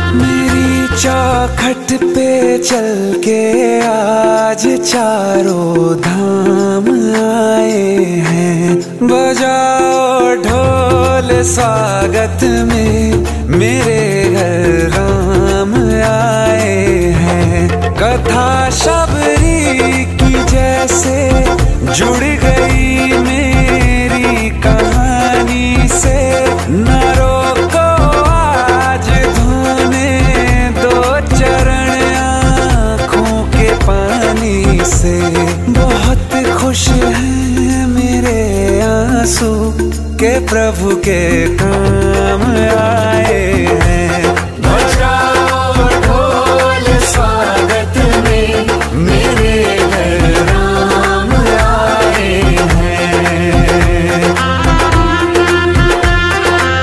मेरी चौखट पे चल के आज चारों धाम आए हैं। बजाओ ढोल स्वागत में, मेरे घर राम आए हैं। कथा शबरी की जैसे जुड़ गई मेरी कहानी से। न रोको आज धोने दो चरण आँखों के पानी से। बहुत खुश हैं मेरे आंसू के प्रभु के काम